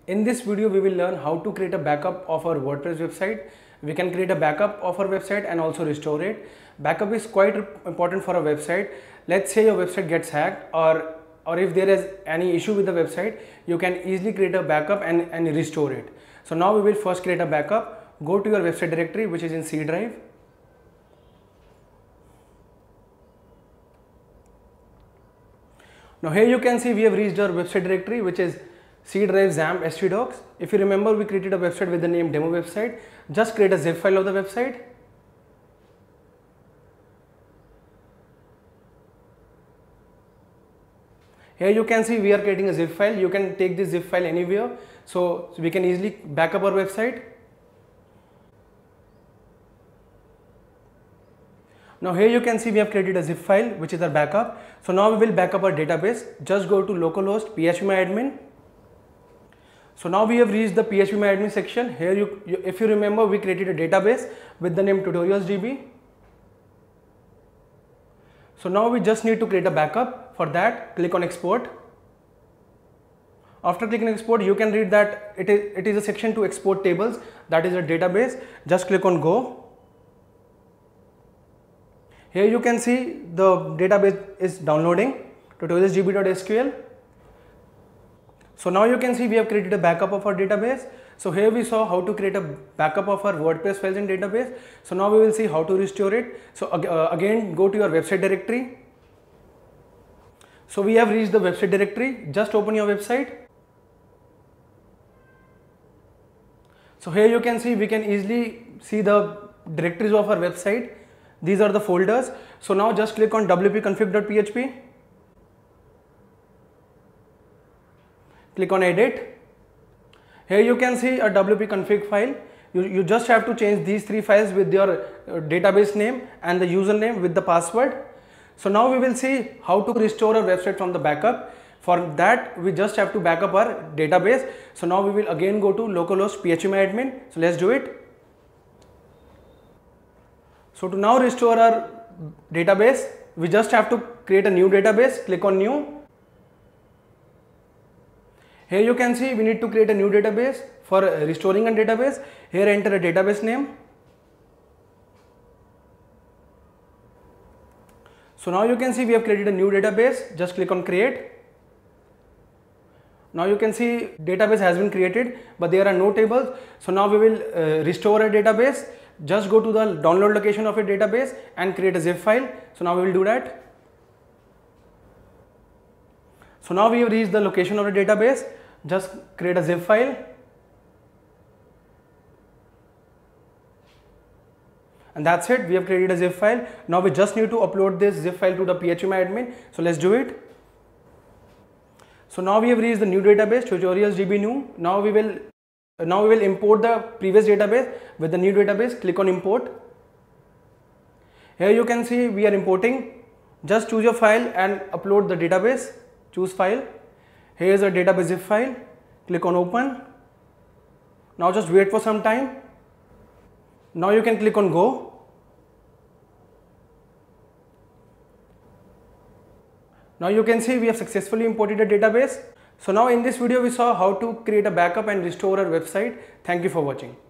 In this video, we will learn how to create a backup of our WordPress website. We can create a backup of our website and also restore it. Backup is quite important for a website. Let's say your website gets hacked, or if there is any issue with the website, you can easily create a backup and restore it. So now we will first create a backup. Go to your website directory, which is in C drive. Now here you can see we have reached our website directory, which is C drive XAMPP htdocs. If you remember, we created a website with the name demo website. Just create a zip file of the website. Here you can see we are creating a zip file. You can take this zip file anywhere, so we can easily back up our website. Now here you can see we have created a zip file, which is our backup. So now we will back up our database. Just go to localhost phpMyAdmin. So now we have reached the phpMyAdmin section. Here if you remember, we created a database with the name tutorials.db. So now we just need to create a backup. For that, click on export. After clicking export, you can read that it is a section to export tables, that is a database. Just click on go. Here you can see the database is downloading, tutorials.db.sql. So now you can see we have created a backup of our database. So here we saw how to create a backup of our WordPress files in database. So now we will see how to restore it. So again, go to your website directory. So we have reached the website directory. Just open your website. So here you can see we can easily see the directories of our website. These are the folders. So now just click on wp-config.php. Click on edit. Here you can see a wp-config file. You just have to change these three files with your database name and the username with the password. So now we will see how to restore our website from the backup. For that, we just have to back up our database. So now we will again go to localhost phpMyAdmin. So let's do it. So to now restore our database, we just have to create a new database. Click on new. Here you can see we need to create a new database. For restoring a database, here enter a database name. So now you can see we have created a new database. Just click on create. Now you can see database has been created, but there are no tables. So now we will restore a database. Just go to the download location of a database and create a zip file. So now we will do that. So now we have reached the location of the database. Just create a zip file. And that's it. We have created a zip file. Now we just need to upload this zip file to the phpMyAdmin. So let's do it. So now we have reached the new database, tutorials.db new. Now we will import the previous database with the new database. Click on import. Here you can see we are importing. Just choose your file and upload the database. Choose file. Here is a database zip file. Click on open. Now just wait for some time. Now you can click on go. Now you can see we have successfully imported a database. So now in this video we saw how to create a backup and restore our website. Thank you for watching.